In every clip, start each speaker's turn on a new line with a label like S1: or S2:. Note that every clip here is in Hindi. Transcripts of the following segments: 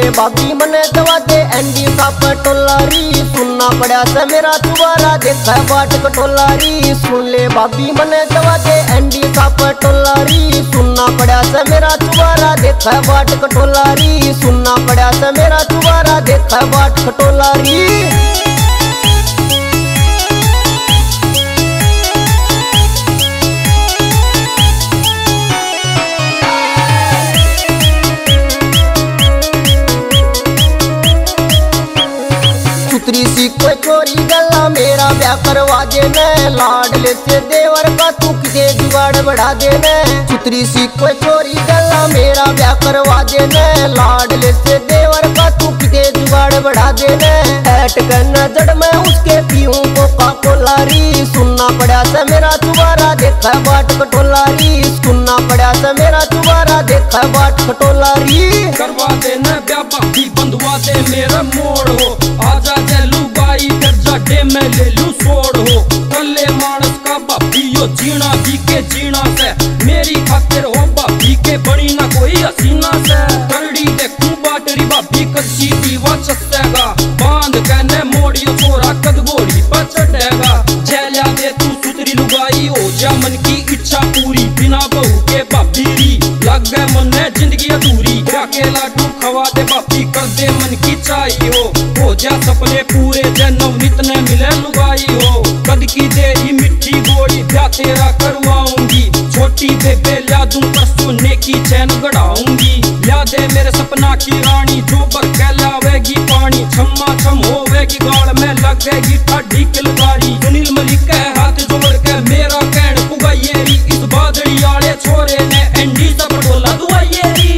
S1: भाभी मने दवा दे एंडी का पटोलारी। सुनना पड़ा से मेरा चुबारा देखा बाट कटोलारी। सुन ले भाभी मने दवा दे एंडी का पटोलारी। सुनना पड़ा से मेरा चुबारा देखा बाट कटोलारी। सुनना पड़ा से मेरा चुबारा देखा बाट कटोलारी। सुतरी सी कोई चोरी गला मेरा ब्याह करवा देने। लाडले से देवर का तू किसे जुगाड़ बढ़ा देने। सुतरी सी कोई चोरी गला मेरा ब्याह करवा देने। लाडले से देवर का तू किसे जुगाड़ बढ़ा देने। ऐट करना जड़ में उसके पीऊं कोका कोलारी। सुनना पड़ा से मेरा चुबारा देखा बाट कटोलारी। सुनना पड़ा से मेरा चुबारा देखा बाट कटोलारी।
S2: करवा देना ब्याह भाभी बंधवा दे मेरा मोड़ हो। आजा जैलू बाई कर जाडे में ले लू सोड़ हो। कल्ले मानस का भाभी यो जीना भी के जीना से। मेरी खातिर हो भाभी के बनी ना कोई हसीना से। करड़ी देखूं बाटरी भाभी कच्ची दीवा चसेगा। बांध कहने मोड़ियो छोरा कद घोड़ी पर चढ़ेगा। जैला दे तू सुतरी लुगाई हो जा मन की इच्छा पूरी। बिना बहू के भाभी री लग गए मन है जिंदगी अधूरी। के लाडू खवा दे भाभी कर दे मन की चाहिए हो जा सपने पूरे जन्म नित ने मिले लुगाई हो। कद की देरी मिट्टी गोड़ी ब्याह तेरा करवाऊंगी। छोटी बेबे ला दूं पर सोने की चैन गढ़ाऊंगी। ला दे मेरे सपना की रानी जो बरके लावेगी पानी। छम्मा छम होवेगी गाड़ में लगेगी ठाडी किलकारी। सुनील मलिक के हाथ जोड़ के मेरा कहन पुगाइए री। इस बादड़ी आले छोरे ने एंडी सा पटोला दुआइए री।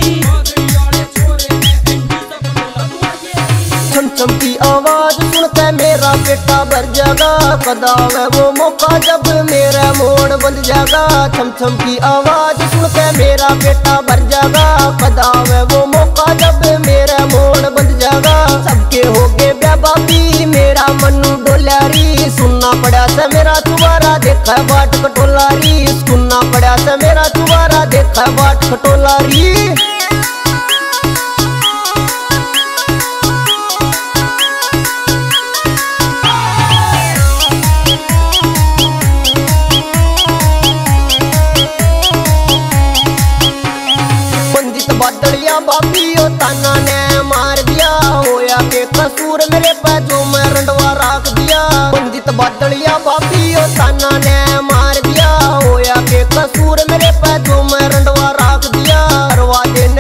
S1: छम छम की आवाज सुनते मेरा पेटा भर जागा। कदा वे वो मौका जब मेरा मोड़ बंद जागा। छम छम की आवाज सुनते मेरा पेटा भर जागा। कदा वे वो मौका जब मेरा मोड़ बंद जागा। सबके हो गए ब्याह भाभी मेरा मनु डोलारी। सुनना पड़ा से मेरा चुबारा देखा बाट कटोलारी। सुनना पड़ा से मेरा चुबारा देखा बाट कटोलारी। बादलिया भाभी ओ ताना ने मार दिया। होया के कसूर मेरे पे जो मैं रंडवा राख दिया। बंदित बादलिया भाभी ओ ताना ने मार दिया। होया के कसूर मेरे पे जो मैं रंडवा राख दिया। करवा दे